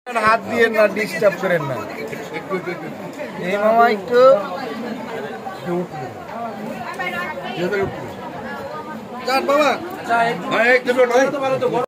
হাত দিয়ে না, ডিস্টার্ব করেন না। এই মামা একটু বাবা